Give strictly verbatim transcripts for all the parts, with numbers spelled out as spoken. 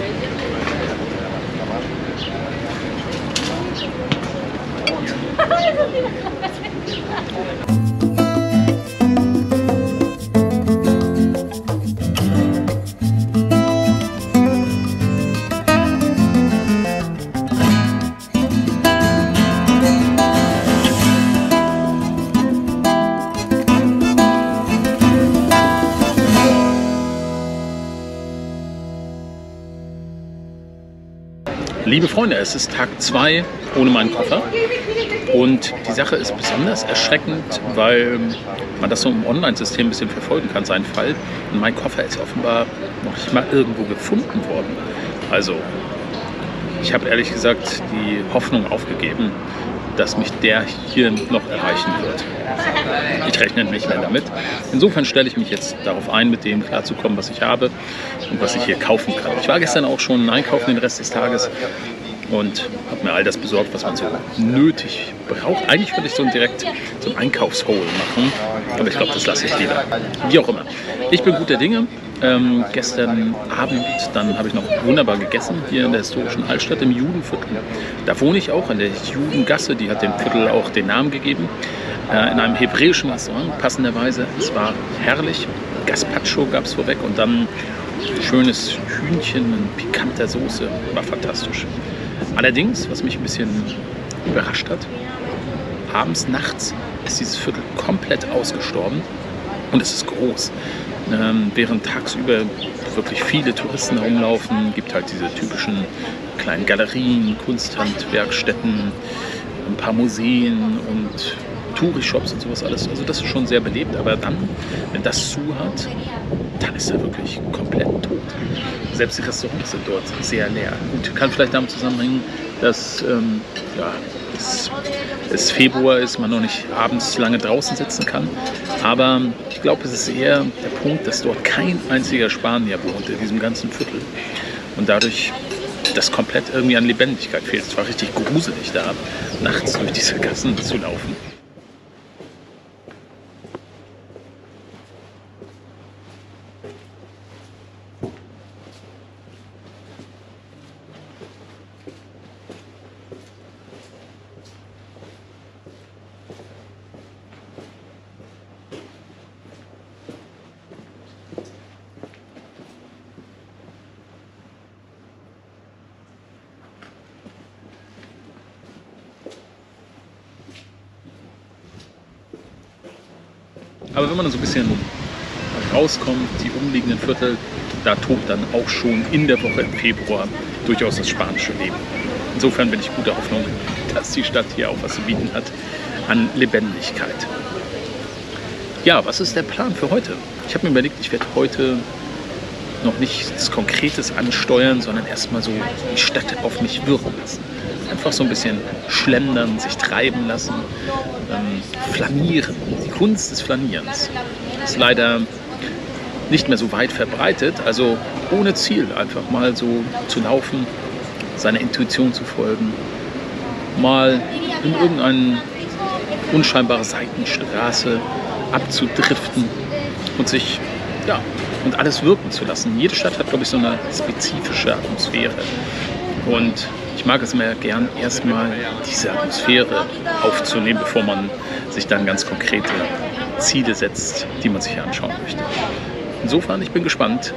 Liebe Freunde, es ist Tag zwei ohne meinen Koffer und die Sache ist besonders erschreckend, weil man das so im Online-System ein bisschen verfolgen kann, seinen Fall. Und mein Koffer ist offenbar noch nicht mal irgendwo gefunden worden. Also, ich habe ehrlich gesagt die Hoffnung aufgegeben, dass mich der hier noch erreichen wird. Ich rechne nicht mehr damit. Insofern stelle ich mich jetzt darauf ein, mit dem klarzukommen, was ich habe und was ich hier kaufen kann. Ich war gestern auch schon einkaufen den Rest des Tages und habe mir all das besorgt, was man so nötig braucht. Eigentlich würde ich so direkt so ein Einkaufshole machen, aber ich glaube, das lasse ich lieber. Wie auch immer. Ich bin guter Dinge. Ähm, gestern Abend, dann habe ich noch wunderbar gegessen, hier in der historischen Altstadt im Judenviertel. Da wohne ich auch, in der Judengasse, die hat dem Viertel auch den Namen gegeben. Äh, in einem hebräischen Restaurant, passenderweise. Es war herrlich. Gazpacho gab es vorweg und dann schönes Hühnchen mit pikanter Soße. War fantastisch. Allerdings, was mich ein bisschen überrascht hat, abends, nachts ist dieses Viertel komplett ausgestorben und es ist groß. Ähm, während tagsüber wirklich viele Touristen herumlaufen, gibt halt diese typischen kleinen Galerien, Kunsthandwerkstätten, ein paar Museen und Touri-Shops und sowas alles. Also das ist schon sehr belebt, aber dann, wenn das zu hat, dann ist er wirklich komplett tot. Selbst die Restaurants sind dort sehr leer. Gut, kann vielleicht damit zusammenhängen, dass ähm, ja, es, es Februar ist, man noch nicht abends lange draußen sitzen kann. Aber ich glaube, es ist eher der Punkt, dass dort kein einziger Spanier wohnt in diesem ganzen Viertel. Und dadurch das komplett irgendwie an Lebendigkeit fehlt. Es war richtig gruselig da, nachts durch diese Gassen zu laufen. Aber wenn man dann so ein bisschen rauskommt, die umliegenden Viertel, da tobt dann auch schon in der Woche im Februar durchaus das spanische Leben. Insofern bin ich guter Hoffnung, dass die Stadt hier auch was zu bieten hat an Lebendigkeit. Ja, was ist der Plan für heute? Ich habe mir überlegt, ich werde heute noch nichts Konkretes ansteuern, sondern erstmal so die Stadt auf mich wirken lassen. Einfach so ein bisschen schlendern, sich treiben lassen, ähm, flanieren. Die Kunst des Flanierens ist leider nicht mehr so weit verbreitet, also ohne Ziel einfach mal so zu laufen, seiner Intuition zu folgen, mal in irgendeine unscheinbare Seitenstraße abzudriften und sich, ja, und alles wirken zu lassen. Jede Stadt hat, glaube ich, so eine spezifische Atmosphäre. Und ich mag es immer gern, erstmal diese Atmosphäre aufzunehmen, bevor man sich dann ganz konkrete Ziele setzt, die man sich anschauen möchte. Insofern, ich bin gespannt,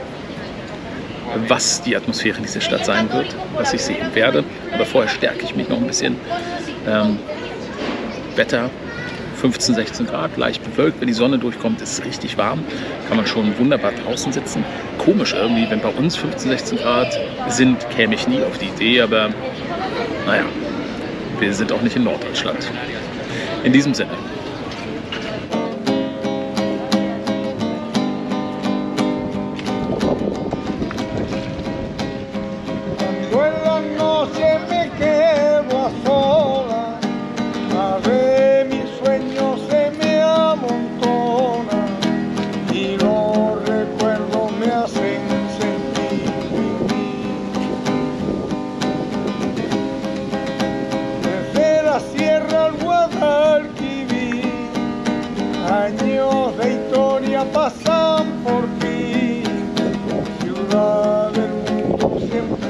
was die Atmosphäre in dieser Stadt sein wird, was ich sehen werde. Aber vorher stärke ich mich noch ein bisschen. Ähm, Wetter fünfzehn, sechzehn Grad, leicht bewölkt. Wenn die Sonne durchkommt, ist es richtig warm. Kann man schon wunderbar draußen sitzen. Komisch irgendwie, wenn bei uns fünfzehn, sechzehn Grad sind, käme ich nie auf die Idee. Aber naja, wir sind auch nicht in Norddeutschland. In diesem Sinne. Años de historia pasan por ti, ciudad del mundo siempre.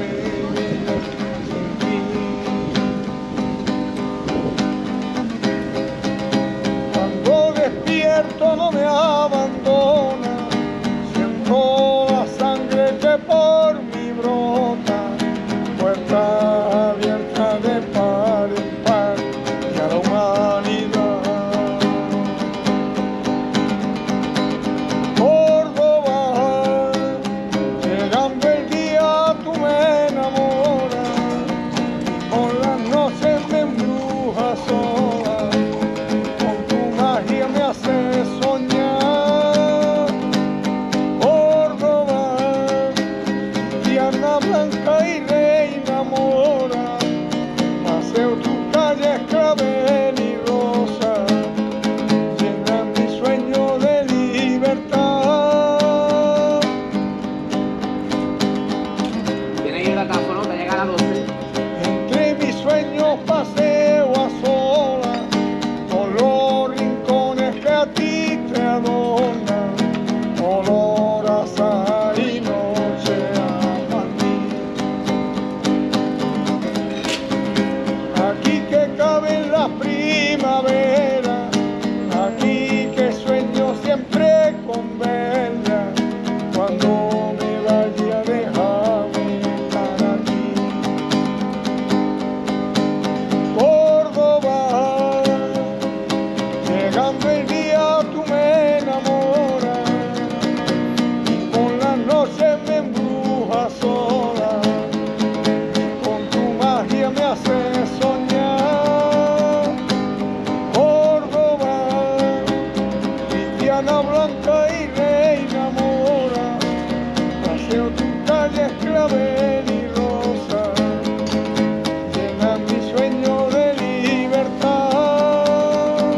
noche me embrujas sola, con tu magia me haces soñar. Córdoba, cristiana blanca y reina mora, paseo tu calle clavel y rosa, llena mi sueño de libertad.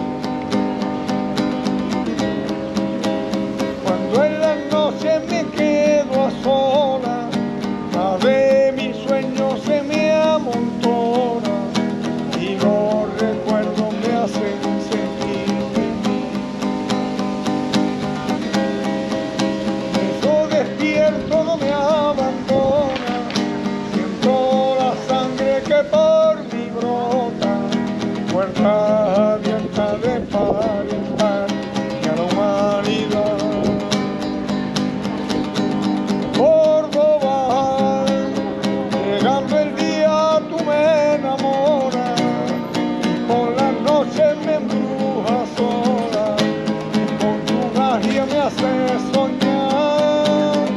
Cuando en la noche me quedo a sola, más de mis sueños se me amontona y los recuerdos me hacen sentir feliz. Eso despierto no me abandona, siento la sangre que por mí brota, puerta abierta de par en par y a la humanidad. Córdoba, llegando el día tú me enamoras, por la noche me embrujas sola, con tu magia me haces soñar.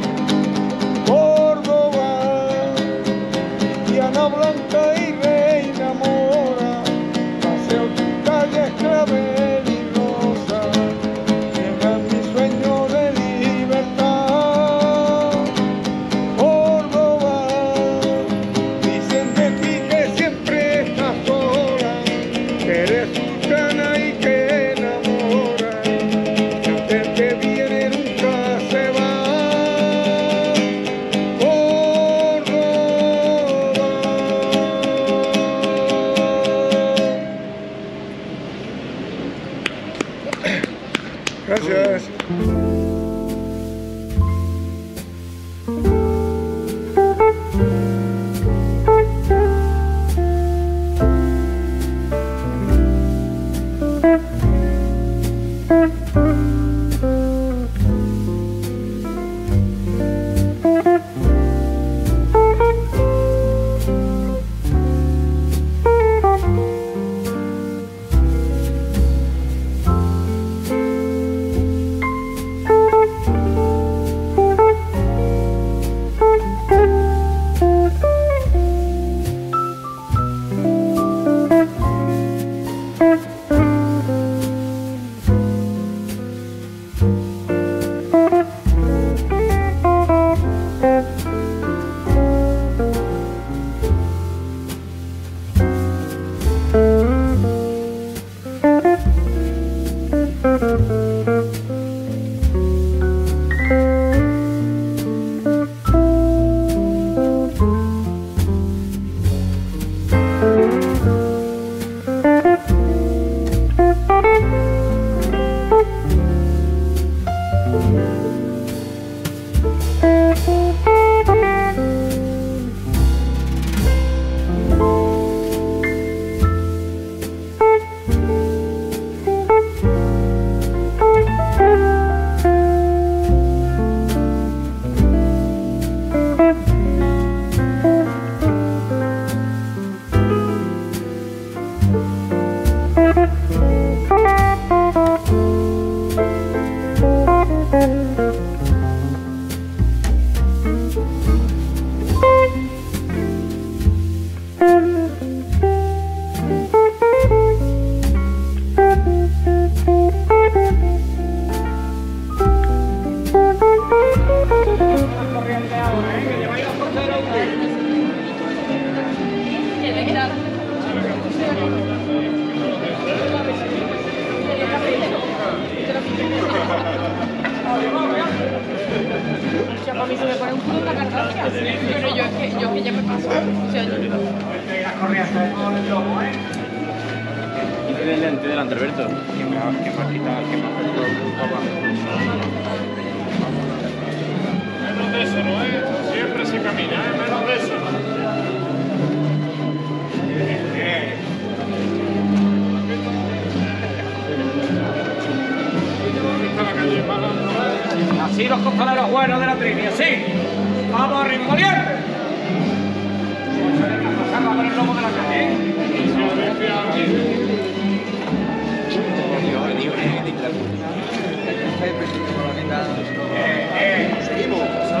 Córdoba, cristiana blanca y reina mora, paseo tu calle clavel y rosa, llena mi sueño de libertad. Córdoba, dicen de ti que siempre estás sola, que eres sultana y que enamora, que antes que viene nunca se va. Córdoba. Gracias. A mí se me pone un poco la carcacha, pero yo es que, yo que ya me paso. O sea, yo... Y delante, delante, Alberto. Que me ha quitado, que me ha puesto un poco. Menos de eso, ¿no es? Siempre se camina, ¿eh? Menos de eso. Así los costaleros buenos de la trivia, sí. Vamos arriba, valiente. Vamos a ver el lomo de la calle, ¿eh? Eh, eh. Seguimos.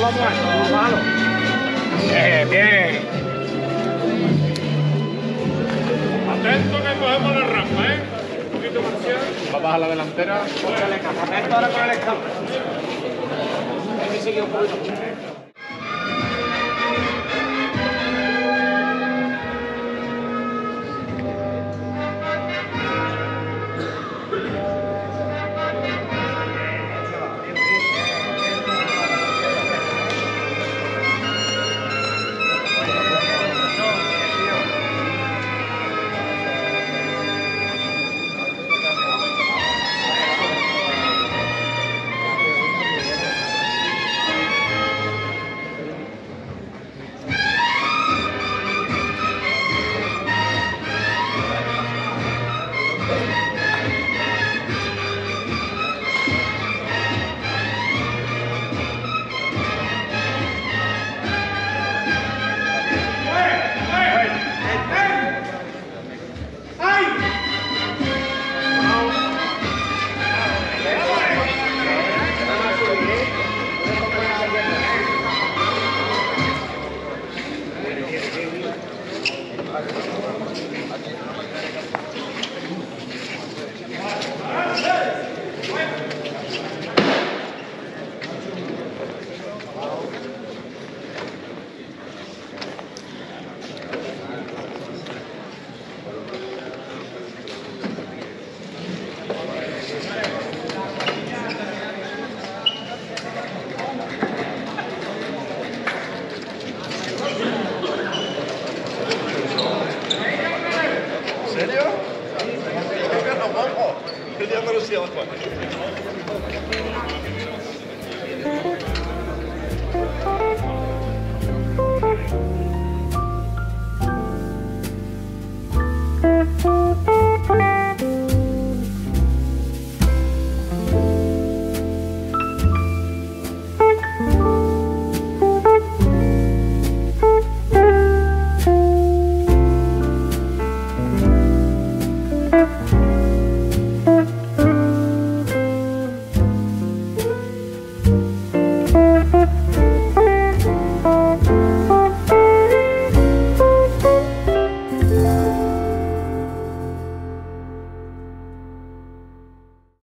vamos a esto, vamos a bajarlo. Bien, bien. Atento que cogemos la rampa, ¿eh? Un poquito marcial. Va a bajar la delantera. Atento ahora con el escape. Hay que seguir un poquito.